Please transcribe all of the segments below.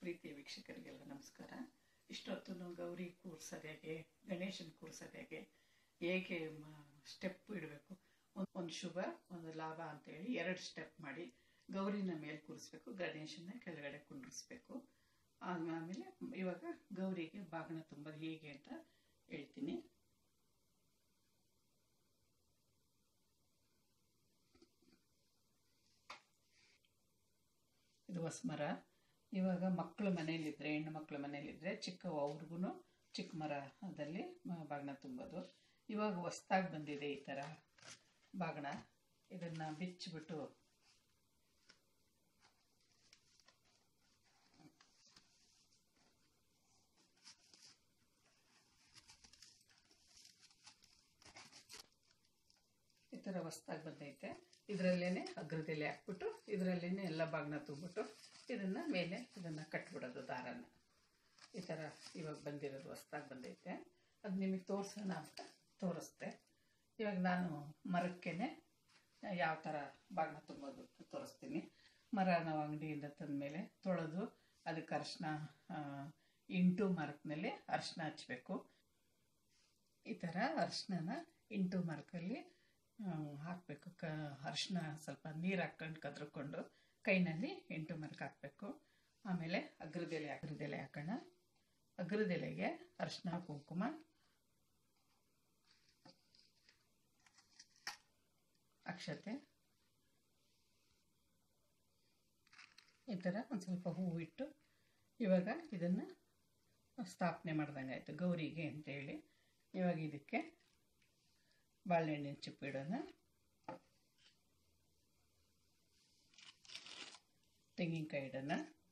ಪ್ರೀತಿಯ ವೀಕ್ಷಕರಿಗೆಲ್ಲ ನಮಸ್ಕಾರ. ಇಷ್ಟೊತ್ತು ಗೌರಿ ಕೂರ್ಸೋದು ಹೇಗೆ, ಗಣೇಶನ ಕೂರ್ಸೋದು ಹೇಗೆ ಸ್ಟೆಪ್ ಇಡಬೇಕು, ಒಂದು ಶುಭ ಒಂದು ಲಾಭ ಅಂತೇಳಿ 2 ಸ್ಟೆಪ್ ಮಾಡಿ ಗೌರಿನ ಮೇಲೆ ಕೂರಿಸ್ಬೇಕು, ಗಣೇಶನ ಕೆಳಗಡೆ ಕುಂಡ್ರಿಸ್ಬೇಕು. ಆಮೇಲೆ ಇವಾಗ ಗೌರಿಗೆ ಬಾಗಿನ ತುಂಬೋದು ಹೇಗೆ ಅಂತ ಹೇಳ್ತೀನಿ. ಇದು ಹೊಸಮರ. ಇವಾಗ ಮಕ್ಕಳು ಮನೇಲಿದ್ರೆ, ಹೆಣ್ಣು ಮಕ್ಕಳು ಮನೇಲಿದ್ರೆ ಅವ್ರಿಗೂ ಚಿಕ್ಕ ಮರದಲ್ಲಿ ಬಾಗಿನ ತುಂಬೋದು. ಇವಾಗ ಹೊಸ್ದಾಗಿ ಬಂದಿದೆ ಈ ಥರ ಬಾಗಿನ. ಇದನ್ನು ಬಿಚ್ಚಿಬಿಟ್ಟು ಈ ಥರ ಹೊಸ್ದಾಗಿ ಬಂದೈತೆ. ಇದರಲ್ಲೇನೆ ಅಗ್ರದೆಲೆ ಹಾಕ್ಬಿಟ್ಟು ಇದರಲ್ಲೇನೆ ಎಲ್ಲ ಬಾಗಿನ ತುಂಬಿಟ್ಟು ಇದನ್ನು ಕಟ್ಬಿಡೋದು ದಾರನ. ಈ ಥರ ಇವಾಗ ಬಂದಿರೋದು ಹೊಸ್ದಾಗಿ ಬಂದೈತೆ. ಅದು ನಿಮಗೆ ತೋರಿಸೋಣ ಅಂತ ತೋರಿಸ್ದೆ. ಇವಾಗ ನಾನು ಮರಕ್ಕೇನೆ ಯಾವ ಥರ ಬಾಗಿನ ತುಂಬೋದು ತೋರಿಸ್ತೀನಿ. ಮರ ನಾವು ಅಂಗಡಿಯಿಂದ ತಂದಮೇಲೆ ತೊಳೆದು ಅದಕ್ಕೆ ಅರಿಶಿನ, ಇಂಟು ಮರಕ್ನಲ್ಲಿ ಅರಿಶಿನ ಹಚ್ಚಬೇಕು. ಈ ಥರ ಅರಿಶಿನ ಇಂಟು ಮರಕಲ್ಲಿ ಹಾಕಬೇಕು. ಅರಿಶಿನ ಸ್ವಲ್ಪ ನೀರು ಹಾಕ್ಕೊಂಡು ಕದ್ರಕೊಂಡು ಕೈನಲ್ಲಿ ಇಂಟು ಮರಕ್ಕೆ ಹಾಕಬೇಕು. ಆಮೇಲೆ ಅಗ್ರದೆಲೆ ಹಾಕೋಣ. ಅಗ್ರದೆಲೆಗೆ ಅರಿಶಿನ, ಕುಂಕುಮ, ಅಕ್ಷತೆ, ಈ ಥರ ಒಂದು ಸ್ವಲ್ಪ ಹೂವು ಇಟ್ಟು ಇವಾಗ ಇದನ್ನು ಸ್ಥಾಪನೆ ಮಾಡ್ದಂಗೆ ಆಯಿತು ಗೌರಿಗೆ ಅಂತೇಳಿ. ಇವಾಗ ಇದಕ್ಕೆ ಬಾಳೆಹಣ್ಣಿನ ಚಿಪ್ಪಿಡೋಣ, ತೆಂಗಿನಕಾಯಿ ಇಡೋಣ,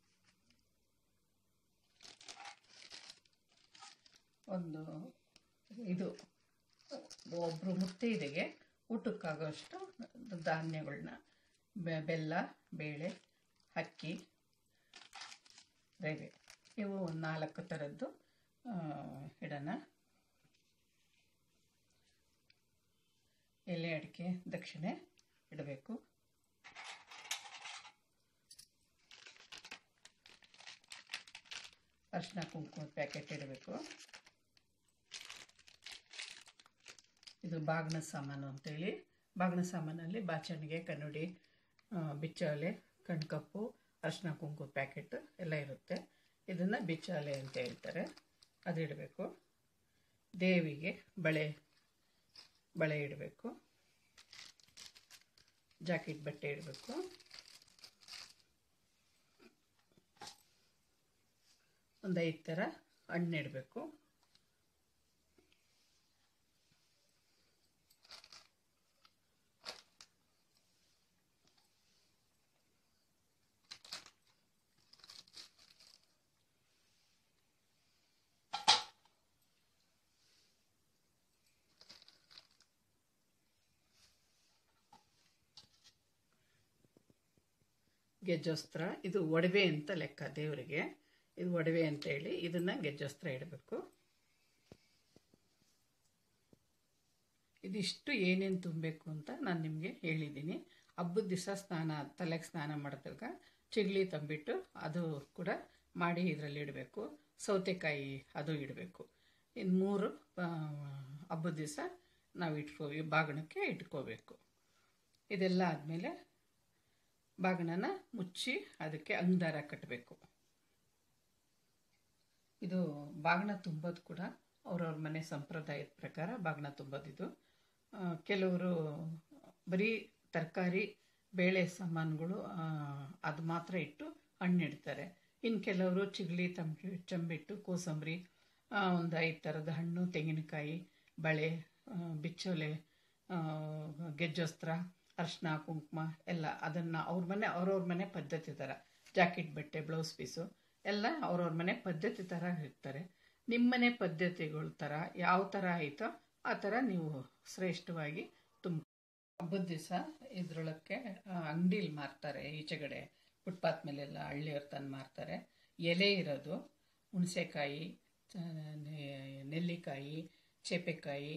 ಒಬ್ಬರು ಮುತ್ತೈದೆಗೆ ಊಟಕ್ಕಾಗೋಷ್ಟು ಧಾನ್ಯಗಳನ್ನ, ಬೆಲ್ಲ, ಬೇಳೆ, ಅಕ್ಕಿ, ರವೆ, ಇವು 4 ಥರದ್ದು ಇಡೋಣ. ಎಲೆ ಅಡಿಕೆ ದಕ್ಷಿಣೆ ಇಡಬೇಕು. ಅರಿಶಿನ ಕುಂಕುಮದ ಪ್ಯಾಕೆಟ್ ಇಡಬೇಕು. ಇದು ಬಾಗಿನ ಸಾಮಾನು ಅಂತೇಳಿ. ಬಾಗಿನ ಸಾಮಾನಲ್ಲಿ ಬಾಚಣಿಗೆ, ಕನ್ನಡಿ, ಬಿಚ್ಚಾಲೆ, ಕಣ್ಕಪ್ಪು, ಅರಿಶಿನ ಕುಂಕುಮದ ಪ್ಯಾಕೆಟ್ ಎಲ್ಲ ಇರುತ್ತೆ. ಇದನ್ನು ಬಿಚ್ಚಾಲೆ ಅಂತ ಹೇಳ್ತಾರೆ. ಅದು ಇಡಬೇಕು. ದೇವಿಗೆ ಬಳೆ ಇಡಬೇಕು. ಜಾಕೆಟ್ ಬಟ್ಟೆ ಇಡಬೇಕು. ಒಂದು 5 ಥರ ಹಣ್ಣು ಇಡಬೇಕು. ಗೆಜ್ಜೋಸ್ತ್ರ, ಇದು ಒಡವೆ ಅಂತ ಲೆಕ್ಕ ದೇವರಿಗೆ. ಇದು ಒಡವೆ ಅಂತ ಹೇಳಿ ಇದನ್ನು ಗೆಜ್ಜೋಸ್ತ್ರ ಇಡಬೇಕು. ಇದಿಷ್ಟು ಏನೇನು ತುಂಬಬೇಕು ಅಂತ ನಾನು ನಿಮಗೆ ಹೇಳಿದ್ದೀನಿ. ಹಬ್ಬದ ದಿವಸ ತಲೆಗೆ ಸ್ನಾನ ಮಾಡಿದಾಗ ಚಿಗ್ಲಿ ತಂಬಿಟ್ಟು ಅದು ಕೂಡ ಮಾಡಿ ಇದರಲ್ಲಿ ಇಡಬೇಕು. ಸೌತೆಕಾಯಿ ಅದು ಇಡಬೇಕು. ಇನ್ನು 3 ಹಬ್ಬದ ದಿವಸ ನಾವು ಬಾಗಿಣಕ್ಕೆ ಇಟ್ಕೋಬೇಕು. ಇದೆಲ್ಲ ಆದಮೇಲೆ ಬಾಗಿಣನ ಮುಚ್ಚಿ ಅದಕ್ಕೆ ಅಂಗದಾರ ಕಟ್ಟಬೇಕು. ಇದು ಬಾಗಿಣ ತುಂಬೋದು ಕೂಡ ಅವ್ರವ್ರ ಮನೆ ಸಂಪ್ರದಾಯದ ಪ್ರಕಾರ ಬಾಗಿಣ ತುಂಬೋದಿದು. ಕೆಲವರು ಬರೀ ತರಕಾರಿ, ಬೇಳೆ ಸಾಮಾನುಗಳು ಅದು ಮಾತ್ರ ಇಟ್ಟು ಹಣ್ಣು ಇಡ್ತಾರೆ. ಇನ್ನು ಕೆಲವರು ಚಿಗ್ಲಿ ಚಂಬಿಟ್ಟು, ಕೋಸಂಬರಿ, ಒಂದು 5 ಥರದ ಹಣ್ಣು, ತೆಂಗಿನಕಾಯಿ, ಬಳೆ, ಬಿಚ್ಚೋಲೆ, ಗೆಜ್ಜೋಸ್ತ್ರ, ಅರಿಶಿನ, ಕುಂಕುಮ ಎಲ್ಲ ಅದನ್ನು ಅವ್ರವ್ರ ಮನೆ ಪದ್ಧತಿ ಥರ, ಜಾಕೆಟ್ ಬಟ್ಟೆ, ಬ್ಲೌಸ್ ಪೀಸು ಎಲ್ಲ ಅವ್ರವ್ರ ಮನೆ ಪದ್ಧತಿ ಥರ ಇರ್ತಾರೆ. ನಿಮ್ಮನೆ ಪದ್ಧತಿಗಳ ಥರ ಯಾವ ಥರ ಆಯಿತೋ ಆ ಥರ ನೀವು ಶ್ರೇಷ್ಠವಾಗಿ ಹಬ್ಬದ ದಿವಸ ಇದ್ರೊಳಕ್ಕೆ ಅಂಗಡಿಲಿ ಮಾರ್ತಾರೆ. ಈಚೆಗಡೆ ಫುಟ್ಪಾತ್ ಮೇಲೆಲ್ಲ ಹಳ್ಳಿಯವ್ರ ತಂದು ಮಾರ್ತಾರೆ. ಎಲೆ ಇರೋದು ಹುಣಸೆಕಾಯಿ, ನೆಲ್ಲಿಕಾಯಿ, ಚೇಪೆಕಾಯಿ,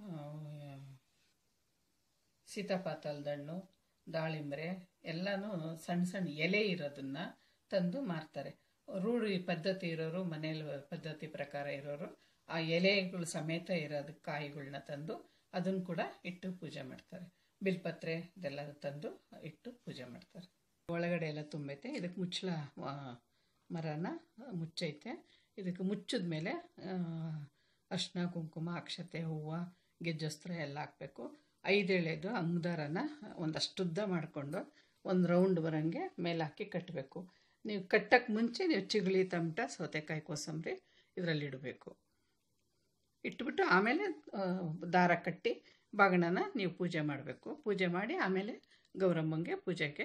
ಸೀತಾಪಾತಲದ ಹಣ್ಣು, ದಾಳಿಂಬರೆ ಎಲ್ಲನೂ ಸಣ್ಣ ಸಣ್ಣ ಎಲೆ ಇರೋದನ್ನ ತಂದು ಮಾರ್ತಾರೆ. ರೂಢಿ ಪದ್ಧತಿ ಇರೋರು, ಮನೇಲಿ ಪದ್ಧತಿ ಪ್ರಕಾರ ಇರೋರು ಆ ಎಲೆಗಳು ಸಮೇತ ಇರೋದು ಕಾಯಿಗಳನ್ನ ತಂದು ಅದನ್ನು ಕೂಡ ಇಟ್ಟು ಪೂಜೆ ಮಾಡ್ತಾರೆ. ಬಿಲ್ಪತ್ರೆ ಇದೆಲ್ಲ ತಂದು ಇಟ್ಟು ಪೂಜೆ ಮಾಡ್ತಾರೆ. ಒಳಗಡೆ ಎಲ್ಲ ತುಂಬೈತೆ. ಇದಕ್ಕೆ ಮುಚ್ಚಳ ಮರನ ಮುಚ್ಚೈತೆ. ಇದಕ್ಕೆ ಮುಚ್ಚಿದ ಮೇಲೆ ಅರ್ಶಿನ, ಕುಂಕುಮ, ಅಕ್ಷತೆ, ಹೂವು, ಗೆಜ್ಜಸ್ತ್ರ ಎಲ್ಲ ಹಾಕಬೇಕು. 5 ಎಳೆದು ಅಂಗದಾರನ ಒಂದಷ್ಟುದ್ದ ಮಾಡಿಕೊಂಡು ಒಂದು ರೌಂಡ್ ಬರೋಂಗೆ ಮೇಲೆ ಹಾಕಿ ಕಟ್ಟಬೇಕು. ನೀವು ಕಟ್ಟಕ್ಕೆ ಮುಂಚೆ ನೀವು ಚಿಗಳಿ, ತಮಟ, ಸೌತೆಕಾಯಿ, ಕೋಸಂಬರಿ ಇದರಲ್ಲಿ ಇಡಬೇಕು. ಇಟ್ಬಿಟ್ಟು ಆಮೇಲೆ ದಾರ ಕಟ್ಟಿ ಬಾಗಿಣನ ನೀವು ಪೂಜೆ ಮಾಡಬೇಕು. ಪೂಜೆ ಮಾಡಿ ಆಮೇಲೆ ಗೌರಮ್ಮಂಗೆ ಪೂಜೆಗೆ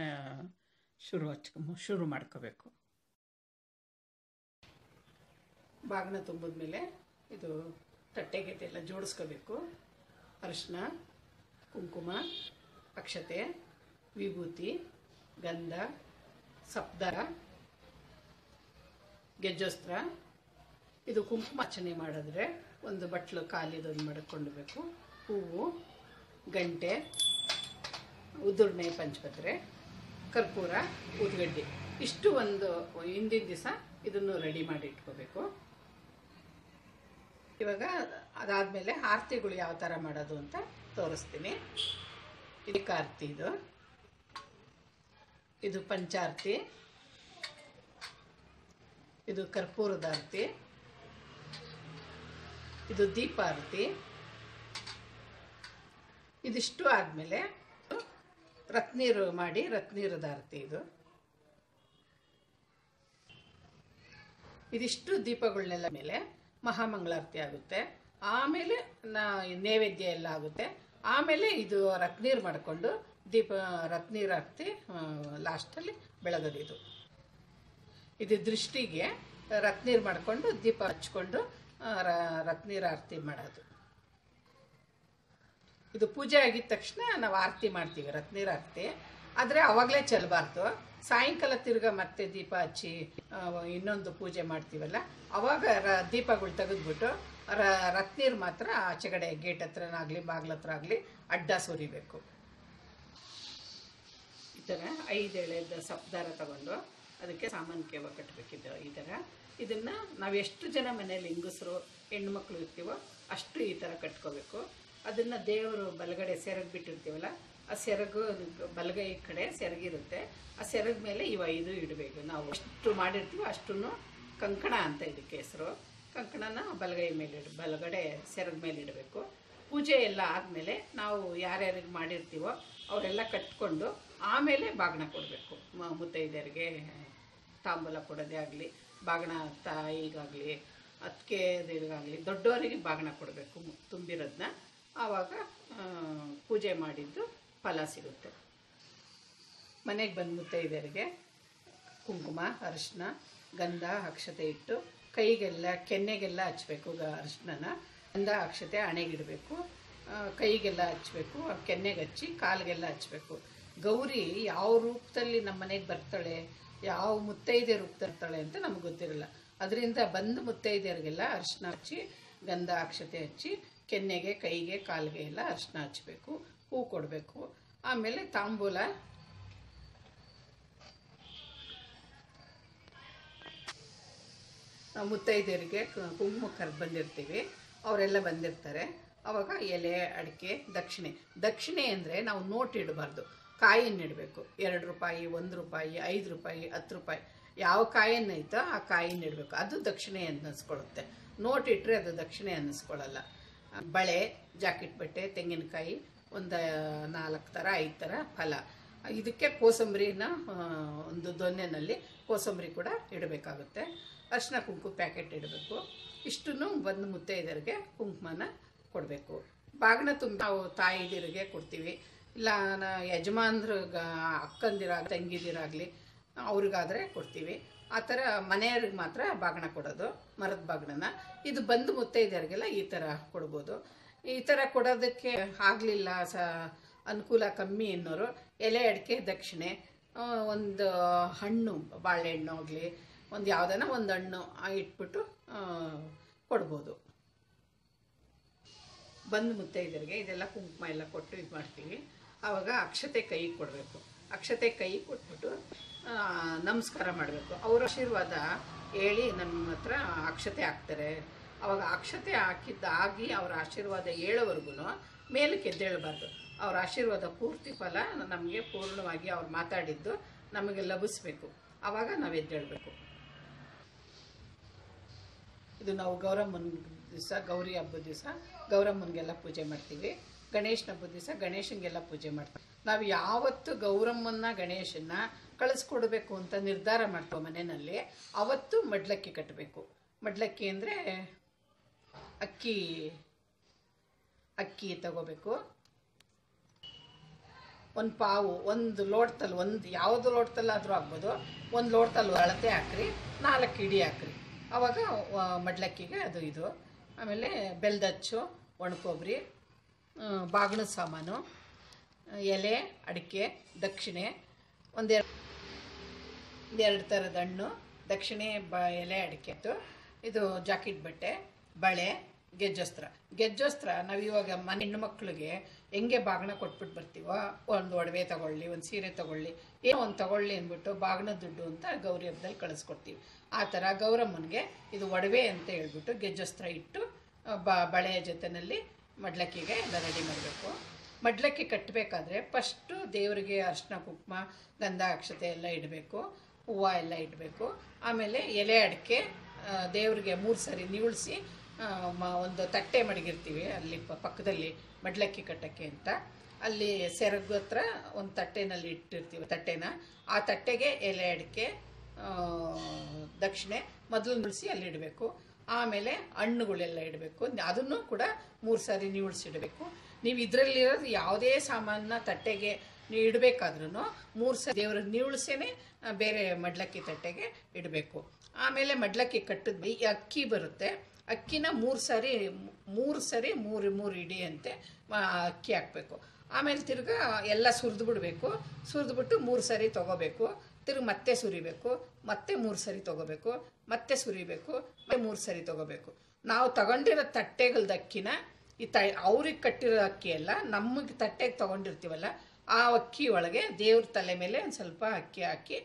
ಶುರು ಮಾಡ್ಕೋಬೇಕು. ಬಾಗಿಣ ತುಂಬಿದ್ಮೇಲೆ ಇದು ತಟ್ಟೆಗೆಲ್ಲ ಜೋಡಿಸ್ಕೋಬೇಕು. ಅರಿಶಿನ, ಕುಂಕುಮ, ಅಕ್ಷತೆ, ವಿಭೂತಿ, ಗಂಧ, ಸಪ್ದಾರ, ಗೆಜ್ಜೋಸ್ತ್ರ. ಇದು ಕುಂಕುಮಾರ್ಚನೆ ಮಾಡಿದ್ರೆ ಒಂದು ಬಟ್ಲು ಖಾಲಿದೊಂದು ಮಾಡಿಕೊಂಡ್ಬೇಕು. ಹೂವು, ಗಂಟೆ, ಉದುರ್ನೆ, ಪಂಚಪತ್ರೆ, ಕರ್ಪೂರ, ಊದ್ಗಡ್ಡಿ ಇಷ್ಟು ಒಂದು ಹಿಂದಿನ ದಿವಸ ಇದನ್ನು ರೆಡಿ ಮಾಡಿ ಇಟ್ಕೋಬೇಕು. ಇವಾಗ ಅದಾದಮೇಲೆ ಆರತಿಗಳು ಯಾವ ಥರ ಮಾಡೋದು ಅಂತ ತೋರಿಸ್ತೀನಿ. ಇದಕ್ಕೆ ಆರತಿ, ಇದು ಪಂಚಾರತಿ, ಇದು ಕರ್ಪೂರದ ಆರತಿ, ಇದು ದೀಪಾರತಿ. ಇದಿಷ್ಟು ಆದಮೇಲೆ ರತ್ನೀರು ಮಾಡಿ ರತ್ನೀರದ ಆರತಿ. ಇದಿಷ್ಟು ದೀಪಗಳನ್ನೆಲ್ಲ ಮೇಲೆ ಮಹಾಮಂಗಳಾರತಿ ಆಗುತ್ತೆ. ಆಮೇಲೆ ನೈವೇದ್ಯ ಎಲ್ಲ ಆಗುತ್ತೆ. ಆಮೇಲೆ ಇದು ರತ್ನೀರು ಮಾಡಿಕೊಂಡು ರತ್ನೀರ್ ಆರತಿ ಲಾಸ್ಟಲ್ಲಿ ಬೆಳಗೋದು. ಇದು ದೃಷ್ಟಿಗೆ ರತ್ನೀರು ಮಾಡಿಕೊಂಡು ದೀಪ ಹಚ್ಕೊಂಡು ರತ್ನೀರ್ ಆರತಿ ಮಾಡೋದು. ಇದು ಪೂಜೆ ಆಗಿದ ತಕ್ಷಣ ನಾವು ಆರತಿ ಮಾಡ್ತೀವಿ, ರತ್ನೀರ್ ಆರತಿ. ಆದರೆ ಅವಾಗಲೇ ಚೆಲ್ಲಬಾರ್ದು. ಸಾಯಂಕಾಲ ತಿರ್ಗ ಮತ್ತೆ ದೀಪ ಹಚ್ಚಿ ಇನ್ನೊಂದು ಪೂಜೆ ಮಾಡ್ತೀವಲ್ಲ, ಅವಾಗ ದೀಪಗಳು ತೆಗೆದ್ಬಿಟ್ಟು ರತ್ನೀರು ಮಾತ್ರ ಆಚೆಗಡೆ ಗೇಟ್ ಹತ್ರನಾಗಲಿ ಬಾಗ್ಲ ಹತ್ರ ಆಗಲಿ ಅಡ್ಡ ಸುರಿಬೇಕು. ಈ ಥರ 5 ಎಳೆದ ಸಪ್ದಾರ ತಗೊಂಡು ಅದಕ್ಕೆ ಸಾಮಾನ್ಯ ಕಟ್ಟಬೇಕಿದ್ದು. ಈ ಥರ ಇದನ್ನು ನಾವು ಎಷ್ಟು ಜನ ಮನೇಲಿ ಹೆಂಗಸರು ಹೆಣ್ಮಕ್ಳು ಇರ್ತೀವೋ ಅಷ್ಟು ಈ ಥರ ಕಟ್ಕೋಬೇಕು. ಅದನ್ನು ದೇವರು ಬಲಗಡೆ ಸೆರಗು ಬಿಟ್ಟಿರ್ತೀವಲ್ಲ, ಆ ಸೆರಗು ಬಲಗೈ ಕಡೆ ಸೆರಗಿರುತ್ತೆ. ಆ ಸೆರಗ ಮೇಲೆ ಇವು 5 ಇಡಬೇಕು. ನಾವು ಎಷ್ಟು ಮಾಡಿರ್ತೀವೋ ಅಷ್ಟು ಕಂಕಣ ಅಂತ ಇದಕ್ಕೆ ಹೆಸರು. ಕಂಕಣನ ಬಲಗೈ ಮೇಲೆ ಬಲಗಡೆ ಸೆರಗ ಮೇಲೆ ಇಡಬೇಕು. ಪೂಜೆ ಎಲ್ಲ ಆದಮೇಲೆ ನಾವು ಯಾರ್ಯಾರಿಗೆ ಮಾಡಿರ್ತೀವೋ ಅವರೆಲ್ಲ ಕಟ್ಕೊಂಡು ಆಮೇಲೆ ಬಾಗಿಣ ಕೊಡಬೇಕು. ಮುತ್ತೈದೆಯರಿಗೆ ತಾಂಬೂಲ ಕೊಡೋದೇ ಆಗಲಿ, ಬಾಗಿಣ ತಾಯಿಗಾಗಲಿ, ಅತ್ತಿಗೆದಿರಿಗಾಗಲಿ, ದೊಡ್ಡವರಿಗೆ ಬಾಗಿಣ ಕೊಡಬೇಕು ತುಂಬಿರೋದನ್ನ. ಆವಾಗ ಪೂಜೆ ಮಾಡಿದ್ದು ಫಲ ಸಿಗುತ್ತೆ. ಮನೆಗೆ ಬಂದು ಮುತ್ತೈದೆಯರಿಗೆ ಕುಂಕುಮ, ಅರಿಶಿನ, ಗಂಧ, ಅಕ್ಷತೆ ಇಟ್ಟು ಕೈಗೆಲ್ಲ ಕೆನ್ನೆಗೆಲ್ಲ ಹಚ್ಚಬೇಕು. ಅರಿಶಿನ, ಗಂಧ, ಅಕ್ಷತೆ ಹಣೆಗಿಡಬೇಕು. ಕೈಗೆಲ್ಲ ಹಚ್ಚಬೇಕು, ಕೆನ್ನೆಗೆ ಹಚ್ಚಿ ಕಾಲಿಗೆಲ್ಲ ಹಚ್ಚಬೇಕು. ಗೌರಿ ಯಾವ ರೂಪದಲ್ಲಿ ನಮ್ಮ ಮನೆಗೆ ಬರ್ತಾಳೆ, ಯಾವ ಮುತ್ತೈದೆ ರೂಪದರ್ತಾಳೆ ಅಂತ ನಮ್ಗೆ ಗೊತ್ತಿರಲ್ಲ. ಅದರಿಂದ ಬಂದು ಮುತ್ತೈದೆಯರಿಗೆಲ್ಲ ಅರಿಶಿನ ಹಚ್ಚಿ, ಗಂಧ, ಅಕ್ಷತೆ ಹಚ್ಚಿ, ಕೆನ್ನೆಗೆ, ಕೈಗೆ, ಕಾಲಿಗೆ ಎಲ್ಲ ಅರಿಶಿನ ಹಚ್ಚಬೇಕು. ಹೂ ಕೊಡಬೇಕು. ಆಮೇಲೆ ತಾಂಬೂಲ, ಮುತ್ತೈದೆಯರಿಗೆ ಕುಂಕುಮ ಕರೆದು ಬಂದಿರ್ತೀವಿ, ಅವರೆಲ್ಲ ಬಂದಿರ್ತಾರೆ. ಆವಾಗ ಎಲೆ, ಅಡಿಕೆ, ದಕ್ಷಿಣೆ ಅಂದರೆ ನಾವು ನೋಟ್ ಇಡಬಾರ್ದು, ಕಾಯಿಯನ್ನು ಇಡಬೇಕು. 2 ರೂಪಾಯಿ, 1 ರೂಪಾಯಿ, 5 ರೂಪಾಯಿ, 10 ರೂಪಾಯಿ ಯಾವ ಕಾಯಿಯನ್ನೈತೋ ಆ ಕಾಯಿನ ಇಡಬೇಕು. ಅದು ದಕ್ಷಿಣೆ ಅನ್ನಿಸ್ಕೊಳ್ಳುತ್ತೆ. ನೋಟ್ ಇಟ್ಟರೆ ಅದು ದಕ್ಷಿಣೆ ಅನ್ನಿಸ್ಕೊಳ್ಳಲ್ಲ. ಬಳೆ, ಜಾಕೆಟ್ ಬಟ್ಟೆ, ತೆಂಗಿನಕಾಯಿ, ಒಂದು 4 ಥರ 5 ಥರ ಫಲ. ಇದಕ್ಕೆ ಕೋಸಂಬರಿನ ಒಂದು ದೊನ್ನೆನಲ್ಲಿ ಕೋಸಂಬರಿ ಕೂಡ ಇಡಬೇಕಾಗುತ್ತೆ. ಅರಿಶಿನ ಕುಂಕುಮ ಪ್ಯಾಕೆಟ್ ಇಡಬೇಕು. ಇಷ್ಟನ್ನು ಬಂದು ಮುತ್ತೈದೆಯರಿಗೆ ಕುಂಕುಮನ ಕೊಡಬೇಕು. ಬಾಗಿಣ ತುಂಬ ನಾವು ತಾಯಿದಿರಿಗೆ ಕೊಡ್ತೀವಿ, ಇಲ್ಲ ಯಜಮಾನ್ರಿಗೆ, ಅಕ್ಕಂದಿರಾಗಲಿ, ತಂಗಿದಿರಾಗಲಿ ಅವ್ರಿಗಾದರೆ ಕೊಡ್ತೀವಿ. ಆ ಥರ ಮನೆಯವ್ರಿಗೆ ಮಾತ್ರ ಬಾಗಿಣ ಕೊಡೋದು, ಮರದ ಬಾಗಿಣನ. ಇದು ಬಂದು ಮುತ್ತೈದೆಯರಿಗೆಲ್ಲ ಈ ಥರ ಕೊಡ್ಬೋದು. ಈ ಥರ ಕೊಡೋದಕ್ಕೆ ಆಗಲಿಲ್ಲ, ಅನುಕೂಲ ಕಮ್ಮಿ ಅನ್ನೋರು ಎಲೆ, ಅಡಿಕೆ, ದಕ್ಷಿಣೆ, ಒಂದು ಹಣ್ಣು, ಬಾಳೆಹಣ್ಣು ಆಗಲಿ, ಒಂದು ಯಾವುದನ್ನ ಒಂದು ಹಣ್ಣು ಇಟ್ಬಿಟ್ಟು ಕೊಡ್ಬೋದು. ಬಂದು ಮುತ್ತೈದೆಯರಿಗೆ ಇದೆಲ್ಲ ಕುಂಕುಮ ಎಲ್ಲ ಕೊಟ್ಟು ಇದು ಮಾಡ್ತೀವಿ. ಆವಾಗ ಅಕ್ಷತೆ ಕೈಗೆ ಕೊಡಬೇಕು. ಅಕ್ಷತೆ ಕೈ ಕೊಟ್ಬಿಟ್ಟು ನಮಸ್ಕಾರ ಮಾಡಬೇಕು. ಅವ್ರ ಆಶೀರ್ವಾದ ಹೇಳಿ ನಮ್ಮ ಹತ್ರ ಅಕ್ಷತೆ ಹಾಕ್ತಾರೆ. ಅವಾಗ ಅಕ್ಷತೆ ಹಾಕಿ ಅವ್ರ ಆಶೀರ್ವಾದ ಹೇಳೋವರೆಗೂ ಮೇಲಕ್ಕೆ ಎದ್ದೇಳಬಾರ್ದು. ಅವ್ರ ಆಶೀರ್ವಾದ ಪೂರ್ತಿ ಫಲ ನಮಗೆ ಪೂರ್ಣವಾಗಿ ಅವ್ರು ಮಾತಾಡಿದ್ದು ನಮಗೆ ಲಭಿಸ್ಬೇಕು. ಆವಾಗ ನಾವು ಎದ್ದೇಳಬೇಕು. ಇದು ನಾವು ಗೌರಮ್ಮನ ದಿವಸ, ಗೌರಿ ಹಬ್ಬದ ದಿವಸ ಗೌರಮ್ಮನಿಗೆಲ್ಲ ಪೂಜೆ ಮಾಡ್ತೀವಿ. ಗಣೇಶನ ಹಬ್ಬದ ದಿವಸ ಗಣೇಶನಿಗೆಲ್ಲ ಪೂಜೆ ಮಾಡ್ತೀವಿ. ನಾವು ಯಾವತ್ತು ಗೌರಮ್ಮನ ಗಣೇಶನ್ನ ಕಳಿಸ್ಕೊಡ್ಬೇಕು ಅಂತ ನಿರ್ಧಾರ ಮಾಡ್ತೀವಿ ಮನೆಯಲ್ಲಿ, ಅವತ್ತು ಮಡ್ಲಕ್ಕಿ ಕಟ್ಟಬೇಕು. ಮಡ್ಲಕ್ಕಿ ಅಂದರೆ ಅಕ್ಕಿ ತಗೋಬೇಕು. ಒಂದು ಪಾವು, ಒಂದು ಲೋಟದಲ್ಲಿ, ಒಂದು ಯಾವುದು ಲೋಟದಲ್ಲಾದರೂ ಆಗ್ಬೋದು, ಒಂದು ಲೋಟದಲ್ಲಿ ಅಳತೆ ಹಾಕ್ರಿ, 4 ಇಡಿ ಹಾಕ್ರಿ. ಆವಾಗ ಮಡ್ಲಕ್ಕಿಗೆ ಅದು ಇದು. ಆಮೇಲೆ ಬೆಲ್ದಚ್ಚು, ಒಣಕೊಬ್ಬರಿ, ಬಾಗಿಣದ ಸಾಮಾನು, ಎಲೆ, ಅಡಿಕೆ, ದಕ್ಷಿಣೆ, ಒಂದೆರಡು ಥರದ ಹಣ್ಣು, ದಕ್ಷಿಣೆ, ಎಲೆ, ಅಡಿಕೆ, ಇದು ಜಾಕೆಟ್ ಬಟ್ಟೆ, ಬಳೆ, ಗೆಜ್ಜೋಸ್ತ್ರ ನಾವಿವಾಗ ಮನೆ ಹೆಣ್ಣು ಮಕ್ಕಳಿಗೆ ಹೆಂಗೆ ಬಾಗಿಣ ಕೊಟ್ಬಿಟ್ಟು ಬರ್ತೀವೋ, ಒಂದು ಒಡವೆ ತಗೊಳ್ಳಿ, ಒಂದು ಸೀರೆ ತಗೊಳ್ಳಿ, ಏನೋ ಒಂದು ತಗೊಳ್ಳಿ ಅಂದ್ಬಿಟ್ಟು ಬಾಗಿಣ ದುಡ್ಡು ಅಂತ ಗೌರಿ ಹಬ್ಬದಲ್ಲಿ ಕಳಿಸ್ಕೊಡ್ತೀವಿ. ಆ ಥರ ಗೌರಮ್ಮನಿಗೆ ಇದು ಒಡವೆ ಅಂತ ಹೇಳ್ಬಿಟ್ಟು ಗೆಜ್ಜೋಸ್ತ್ರ ಇಟ್ಟು ಬಳೆಯ ಜೊತೆಯಲ್ಲಿ ಮಡ್ಲಕ್ಕಿಗೆ ಎಲ್ಲ ರೆಡಿ ಮಾಡಬೇಕು. ಮಡ್ಲಕ್ಕಿ ಕಟ್ಟಬೇಕಾದ್ರೆ ಫಸ್ಟು ದೇವರಿಗೆ ಅರಿಶಿನ ಕುಂಕುಮ ಗಂಧ ಅಕ್ಷತೆ ಎಲ್ಲ ಇಡಬೇಕು, ಹೂವು ಎಲ್ಲ ಇಡಬೇಕು. ಆಮೇಲೆ ಎಲೆ ಅಡಿಕೆ ದೇವರಿಗೆ 3 ಸರಿ ನಿವುಳಿಸಿ ಒಂದು ತಟ್ಟೆ ಮಡಗಿರ್ತೀವಿ ಅಲ್ಲಿ ಪಕ್ಕದಲ್ಲಿ ಮಡ್ಲಕ್ಕಿ ಕಟ್ಟಕ್ಕೆ ಅಂತ. ಅಲ್ಲಿ ಸೆರಗು ಹತ್ರ ಒಂದು ತಟ್ಟೆನಲ್ಲಿ ಇಟ್ಟಿರ್ತೀವಿ ತಟ್ಟೆನ. ಆ ತಟ್ಟೆಗೆ ಎಲೆ ಅಡಿಕೆ ದಕ್ಷಿಣೆ ಮೊದಲು ನಿಲ್ಲಿಸಿ ಅಲ್ಲಿ ಇಡಬೇಕು. ಆಮೇಲೆ ಹಣ್ಣುಗಳೆಲ್ಲ ಇಡಬೇಕು. ಅದನ್ನು ಕೂಡ 3 ಸಾರಿ ನಿವುಳಿಸಿಡಬೇಕು. ನೀವು ಇದರಲ್ಲಿರೋದು ಯಾವುದೇ ಸಾಮಾನನ್ನ ತಟ್ಟೆಗೆ ನೀವು ಇಡಬೇಕಾದ್ರೂ 3 ಸಾರಿ ದೇವರಿಗೆ ನಿವುಳಿಸೇನೆ ಬೇರೆ ಮಡ್ಲಕ್ಕಿ ತಟ್ಟೆಗೆ ಇಡಬೇಕು. ಆಮೇಲೆ ಮಡ್ಲಕ್ಕಿ ಕಟ್ಟಿದ್ವಿ ಅಕ್ಕಿ ಬರುತ್ತೆ, ಅಕ್ಕಿನ 3 ಸಾರಿ 3 ಇಡಿ ಅಂತೆ ಅಕ್ಕಿ ಹಾಕಬೇಕು. ಆಮೇಲೆ ತಿರ್ಗಾ ಎಲ್ಲ ಸುರಿದ್ಬಿಡ್ಬೇಕು. ಸುರಿದ್ಬಿಟ್ಟು 3 ಸಾರಿ ತೊಗೋಬೇಕು. ತಿರ್ಗಿ ಮತ್ತೆ ಸುರಿಬೇಕು, ಮತ್ತೆ 3 ಸಾರಿ ತೊಗೋಬೇಕು, ಮತ್ತೆ ಸುರಿಬೇಕು, ಮತ್ತೆ 3 ಸಾರಿ ತೊಗೋಬೇಕು. ನಾವು ತಗೊಂಡಿರೋ ತಟ್ಟೆಗಳ್ದ ಅಕ್ಕಿನ ಅವ್ರಿಗೆ ಕಟ್ಟಿರೋ ಅಕ್ಕಿ ಎಲ್ಲ ನಮಗೆ ತಟ್ಟೆಗೆ ತೊಗೊಂಡಿರ್ತೀವಲ್ಲ ಆ ಅಕ್ಕಿ ಒಳಗೆ ದೇವ್ರ ತಲೆ ಮೇಲೆ ಒಂದು ಸ್ವಲ್ಪ ಅಕ್ಕಿ ಹಾಕಿ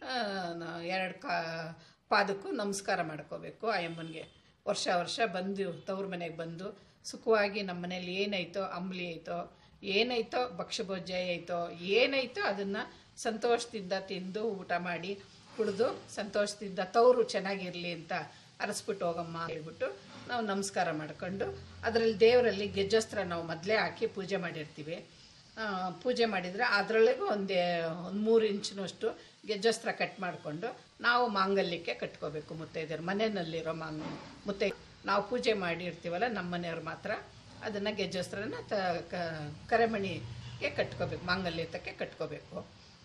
2 ಪಾದಕ್ಕೂ ನಮಸ್ಕಾರ ಮಾಡ್ಕೋಬೇಕು. ಆ ಅಮ್ಮನಿಗೆ ವರ್ಷ ಬಂದು ತವ್ರ ಮನೆಗೆ ಬಂದು ಸುಖವಾಗಿ ನಮ್ಮ ಮನೇಲಿ ಏನಾಯ್ತೋ, ಅಂಬ್ಲಿ ಐತೋ, ಏನಾಯ್ತೋ, ಭಕ್ಷ್ಯಭೋಜ್ಯ ಐತೋ, ಏನಾಯ್ತೋ ಅದನ್ನು ಸಂತೋಷದಿಂದ ತಿಂದು ಊಟ ಮಾಡಿ ಕುಡಿದು ಸಂತೋಷದಿಂದ ತವರು ಚೆನ್ನಾಗಿರಲಿ ಅಂತ ಅರಸ್ಬಿಟ್ಟು ಹೋಗಮ್ಮ ಹೇಳ್ಬಿಟ್ಟು ನಾವು ನಮಸ್ಕಾರ ಮಾಡ್ಕೊಂಡು, ಅದರಲ್ಲಿ ದೇವರಲ್ಲಿ ಗೆಜ್ಜೋಸ್ತ್ರ ನಾವು ಮೊದಲೇ ಹಾಕಿ ಪೂಜೆ ಮಾಡಿರ್ತೀವಿ. ಪೂಜೆ ಮಾಡಿದರೆ ಅದರೊಳಗೂ ಒಂದು 3 ಇಂಚಿನಷ್ಟು ಗೆಜ್ಜೋಸ್ತ್ರ ಕಟ್ ಮಾಡಿಕೊಂಡು ನಾವು ಮಾಂಗಲ್ಯಕ್ಕೆ ಕಟ್ಕೋಬೇಕು. ಮುತ್ತೈದೆಯರು ಮನೆಯಲ್ಲಿರೋ ಮುತ್ತೈದೆ ನಾವು ಪೂಜೆ ಮಾಡಿರ್ತೀವಲ್ಲ ನಮ್ಮ ಮನೆಯವ್ರು ಮಾತ್ರ ಅದನ್ನು ಗೆಜ್ಜೋಸ್ತ್ರನ ಕರೆಮಣಿಗೆ ಕಟ್ಕೋಬೇಕು, ಮಾಂಗಲ್ಯತಕ್ಕೆ ಕಟ್ಕೋಬೇಕು.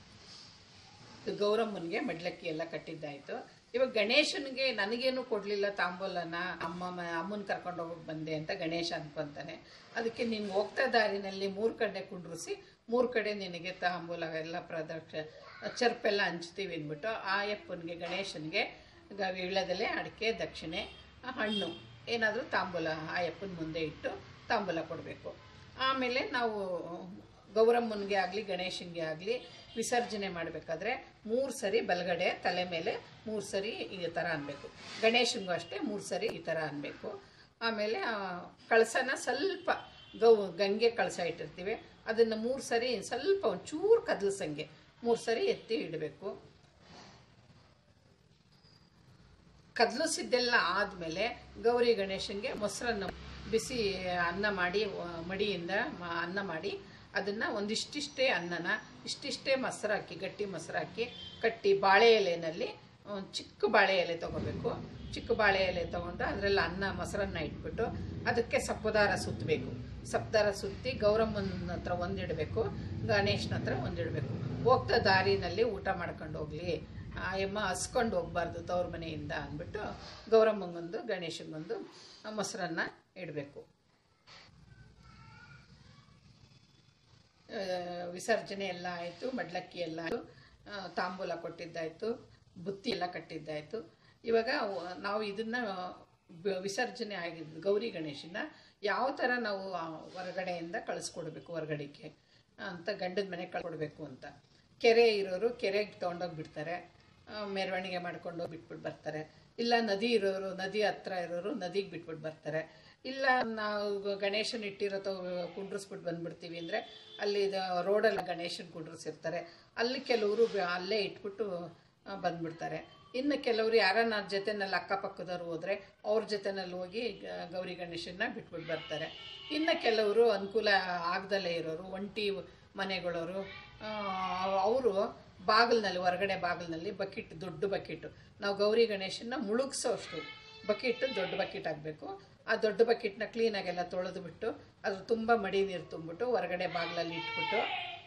ಗೌರಮ್ಮನಿಗೆ ಮಡ್ಲಕ್ಕಿ ಎಲ್ಲ ಕಟ್ಟಿದ್ದಾಯಿತು. ಇವಾಗ ಗಣೇಶನಿಗೆ ನನಗೇನು ಕೊಡಲಿಲ್ಲ ತಾಂಬೂಲನ, ಅಮ್ಮನ ಕರ್ಕೊಂಡು ಹೋಗೋಕೆ ಬಂದೆ ಅಂತ ಗಣೇಶ ಅನ್ಕೊತಾನೆ. ಅದಕ್ಕೆ ನೀನು ಹೋಗ್ತಾ ದಾರಿನಲ್ಲಿ 3 ಕಡೆ ಕುಂಡ್ರಿಸಿ 3 ಕಡೆ ನಿನಗೆ ತಾಂಬೂಲ ಎಲ್ಲ ಚರ್ಪೆಲ್ಲ ಹಂಚ್ತೀವಿ ಅಂದ್ಬಿಟ್ಟು ಆ ಯಪ್ಪನಿಗೆ ಗಣೇಶನಿಗೆ ವೀಳ್ಯದೆಲೆ, ಅಡಿಕೆ, ದಕ್ಷಿಣೆ, ಹಣ್ಣು ಏನಾದರೂ ತಾಂಬೂಲ ಆ ಯಪ್ಪನ ಮುಂದೆ ಇಟ್ಟು ತಾಂಬೂಲ ಕೊಡಬೇಕು. ಆಮೇಲೆ ನಾವು ಗೌರಮ್ಮನಿಗೆ ಆಗಲಿ ಗಣೇಶನಿಗೆ ಆಗಲಿ ವಿಸರ್ಜನೆ ಮಾಡಬೇಕಾದ್ರೆ 3 ಸರಿ ಬಲಗಡೆ ತಲೆ ಮೇಲೆ 3 ಸರಿ ಈ ಥರ ಅನ್ಬೇಕು. ಗಣೇಶನಿಗೂ ಅಷ್ಟೇ 3 ಸರಿ ಈ ಥರ ಅನ್ಬೇಕು. ಆಮೇಲೆ ಕಳಸನ ಸ್ವಲ್ಪ ಗಂಗೆ ಕಳಸ ಇಟ್ಟಿರ್ತೀವಿ, ಅದನ್ನು 3 ಸರಿ ಸ್ವಲ್ಪ ಒಂಚೂರು ಕದಲ್ಸಂಗೆ 3 ಸರಿ ಎತ್ತಿ ಇಡಬೇಕು. ಕದಲಿಸಿದ್ದೆಲ್ಲ ಆದಮೇಲೆ ಗೌರಿ ಗಣೇಶನಿಗೆ ಮೊಸರನ್ನ ಬಿಸಿ ಅನ್ನ ಮಾಡಿ ಮಡಿಯಿಂದ ಅನ್ನ ಮಾಡಿ ಅದನ್ನು ಒಂದಿಷ್ಟಿಷ್ಟೇ ಅನ್ನನ ಇಷ್ಟಿಷ್ಟೇ ಮೊಸರು ಹಾಕಿ ಗಟ್ಟಿ ಮೊಸರು ಹಾಕಿ ಕಟ್ಟಿ ಬಾಳೆ ಎಲೆಯಲ್ಲಿ ಚಿಕ್ಕ ಬಾಳೆ ಎಲೆ ತೊಗೋಬೇಕು. ಚಿಕ್ಕ ಬಾಳೆ ಎಲೆ ತೊಗೊಂಡು ಅದರಲ್ಲಿ ಮೊಸರನ್ನ ಇಟ್ಬಿಟ್ಟು ಅದಕ್ಕೆ ಸಪ್ಪದಾರ ಸುತ್ತಬೇಕು. ಸಪ್ಪದಾರ ಸುತ್ತಿ ಗೌರಮ್ಮನ ಹತ್ರ ಒಂದಿಡಬೇಕು, ಗಣೇಶನ ಹತ್ರ ಒಂದಿಡಬೇಕು. ಹೋಗ್ತಾ ದಾರಿನಲ್ಲಿ ಊಟ ಮಾಡ್ಕೊಂಡು ಹೋಗ್ಲಿ, ಅಮ್ಮ ಹಸ್ಕೊಂಡು ಹೋಗ್ಬಾರ್ದು ತವ್ರ ಮನೆಯಿಂದ ಅಂದ್ಬಿಟ್ಟು ಗೌರಮ್ಮಂಗೊಂದು ಗಣೇಶನಿಗೊಂದು ಮೊಸರನ್ನ ಇಡಬೇಕು. ವಿಸರ್ಜನೆ ಎಲ್ಲ ಆಯಿತು, ಮಡ್ಲಕ್ಕಿ ಎಲ್ಲ ಆಯಿತು, ತಾಂಬೂಲ ಕೊಟ್ಟಿದ್ದಾಯಿತು, ಬುತ್ತಿ ಎಲ್ಲ ಕಟ್ಟಿದ್ದಾಯಿತು. ಇವಾಗ ನಾವು ಇದನ್ನು ವಿಸರ್ಜನೆ ಆಗಿದ್ದು ಗೌರಿ ಗಣೇಶನ ಯಾವ ಥರ ನಾವು ಹೊರಗಡೆಯಿಂದ ಕಳಿಸ್ಕೊಡ್ಬೇಕು ಹೊರಗಡೆಗೆ ಅಂತ ಗಂಡದ ಮನೆಗೆ ಕಳ್ಕೊಡ್ಬೇಕು ಅಂತ. ಕೆರೆ ಇರೋರು ಕೆರೆಗೆ ತೊಗೊಂಡೋಗಿ ಬಿಡ್ತಾರೆ, ಮೆರವಣಿಗೆ ಮಾಡ್ಕೊಂಡು ಬಿಟ್ಬಿಟ್ಟು ಬರ್ತಾರೆ. ಇಲ್ಲ ನದಿ ಇರೋರು, ನದಿ ಹತ್ರ ಇರೋರು ನದಿಗೆ ಬಿಟ್ಬಿಟ್ಟು ಬರ್ತಾರೆ. ಇಲ್ಲ ನಾವು ಗಣೇಶನ ಇಟ್ಟಿರೋ ಕುಂಡ್ರಿಸ್ಬಿಟ್ಟು ಬಂದ್ಬಿಡ್ತೀವಿ ಅಂದರೆ ಅಲ್ಲಿ ರೋಡಲ್ಲಿ ಗಣೇಶನ ಕುಂಡ್ರಿಸಿರ್ತಾರೆ, ಅಲ್ಲಿ ಕೆಲವರು ಅಲ್ಲೇ ಇಟ್ಬಿಟ್ಟು ಬಂದ್ಬಿಡ್ತಾರೆ. ಇನ್ನು ಕೆಲವರು ಯಾರನ್ನ ಜೊತೆನಲ್ಲಿ ಅಕ್ಕಪಕ್ಕದವ್ರು ಹೋದರೆ ಅವ್ರ ಜೊತೆನಲ್ಲಿ ಹೋಗಿ ಗೌರಿ ಗಣೇಶನ್ನ ಬಿಟ್ಬಿಟ್ಟು ಬರ್ತಾರೆ. ಇನ್ನು ಕೆಲವರು ಅನುಕೂಲ ಆಗದಲ್ಲೇ ಇರೋರು, ಒಂಟಿ ಮನೆಗಳವರು, ಅವರು ಬಾಗಿಲಿನಲ್ಲಿ, ಹೊರಗಡೆ ಬಾಗಿಲಿನಲ್ಲಿ ಬಕೆಟ್, ದೊಡ್ಡ ಬಕೆಟು, ನಾವು ಗೌರಿ ಗಣೇಶನ್ನ ಮುಳುಗಿಸೋ ಅಷ್ಟು ಬಕೆಟ್, ದೊಡ್ಡ ಬಕೆಟ್ ಆಗಬೇಕು. ಆ ದೊಡ್ಡ ಬಕೆಟ್ನ ಕ್ಲೀನಾಗೆಲ್ಲ ತೊಳೆದು ಬಿಟ್ಟು ಅದ್ರ ತುಂಬ ಮಡಿ ನೀರು ತುಂಬಿಟ್ಟು ಹೊರಗಡೆ ಬಾಗಿಲಲ್ಲಿ ಇಟ್ಬಿಟ್ಟು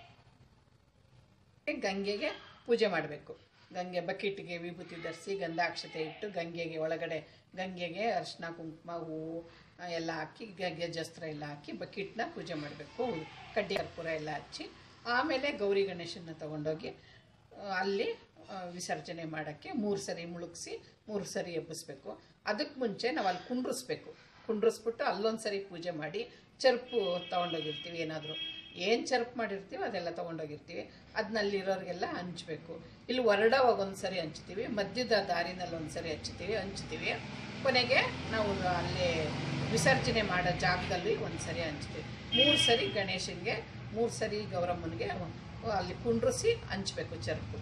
ಗಂಗೆಗೆ ಪೂಜೆ ಮಾಡಬೇಕು. ಗಂಗೆ ಬಕೆಟ್ಗೆ ವಿಭೂತಿ ಧರಿಸಿ ಗಂಧಾಕ್ಷತೆ ಇಟ್ಟು ಗಂಗೆಗೆ ಒಳಗಡೆ ಗಂಗೆಗೆ ಅರಿಶಿನ ಕುಂಕುಮ ಹೂವು ಎಲ್ಲ ಹಾಕಿ ಗೆಜ್ಜಸ್ತ್ರ ಎಲ್ಲ ಹಾಕಿ ಬಕೆಟ್ನ ಪೂಜೆ ಮಾಡಬೇಕು. ಕಡ್ಡಿ ಕರ್ಪೂರ ಎಲ್ಲ ಹಚ್ಚಿ ಆಮೇಲೆ ಗೌರಿ ಗಣೇಶನ ತೊಗೊಂಡೋಗಿ ಅಲ್ಲಿ ವಿಸರ್ಜನೆ ಮಾಡೋಕ್ಕೆ 3 ಸರಿ ಮುಳುಗಿಸಿ 3 ಸರಿ ಎಬ್ಬಿಸ್ಬೇಕು. ಅದಕ್ಕೆ ಮುಂಚೆ ನಾವು ಅಲ್ಲಿ ಕುಂಡ್ರಿಸ್ಬಿಟ್ಟು ಅಲ್ಲೊಂದು ಸರಿ ಪೂಜೆ ಮಾಡಿ ಚರ್ಪು ತೊಗೊಂಡೋಗಿರ್ತೀವಿ. ಏನು ಚರ್ಪ್ ಮಾಡಿರ್ತೀವಿ ಅದೆಲ್ಲ ತೊಗೊಂಡೋಗಿರ್ತೀವಿ, ಅದನ್ನಲ್ಲಿರೋರಿಗೆಲ್ಲ ಹಂಚಬೇಕು. ಇಲ್ಲಿ ಹೊರಡೋವಾಗ ಒಂದು ಸರಿ ಹಂಚ್ತೀವಿ, ಮಧ್ಯದ ದಾರಿನಲ್ಲಿ ಒಂದು ಸರಿ ಹಂಚ್ತೀವಿ, ಕೊನೆಗೆ ನಾವು ಅಲ್ಲಿ ವಿಸರ್ಜನೆ ಮಾಡೋ ಜಾಗದಲ್ಲಿ ಒಂದು ಸರಿ ಹಂಚ್ತೀವಿ. 3 ಸರಿ ಗಣೇಶನಿಗೆ, 3 ಸರಿ ಗೌರಮ್ಮನಿಗೆ ಅಲ್ಲಿ ಕುಂಡ್ರಿಸಿ ಹಂಚಬೇಕು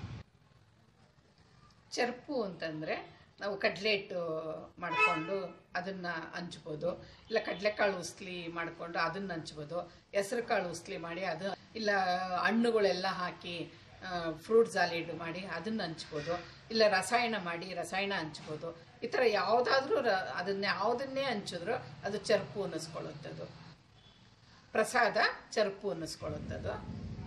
ಚರ್ಪು ಅಂತಂದರೆ ನಾವು ಕಡಲೆ ಹಿಟ್ಟು ಮಾಡಿಕೊಂಡು ಅದನ್ನು ಹಂಚ್ಬೋದು, ಇಲ್ಲ ಕಡಲೆಕಾಳು ಉಸ್ಲಿ ಮಾಡಿಕೊಂಡು ಅದನ್ನು ಹಂಚ್ಬೋದು, ಹೆಸರು ಕಾಳು ಉಸ್ಲಿ ಮಾಡಿ ಅದು, ಇಲ್ಲ ಹಣ್ಣುಗಳೆಲ್ಲ ಹಾಕಿ ಫ್ರೂಟ್ ಸಾಲಿಡ್ ಮಾಡಿ ಅದನ್ನು ಹಂಚ್ಬೋದು, ಇಲ್ಲ ರಸಾಯನ ಮಾಡಿ ರಸಾಯನ ಹಂಚ್ಬೋದು. ಈ ಥರ ಯಾವುದಾದ್ರೂ ಯಾವುದನ್ನೇ ಹಂಚಿದ್ರು ಅದು ಚರ್ಪು ಅನ್ನಿಸ್ಕೊಳ್ಳುತ್ತದು, ಪ್ರಸಾದ ಚರ್ಪು ಅನ್ನಿಸ್ಕೊಳ್ಳುತ್ತದು.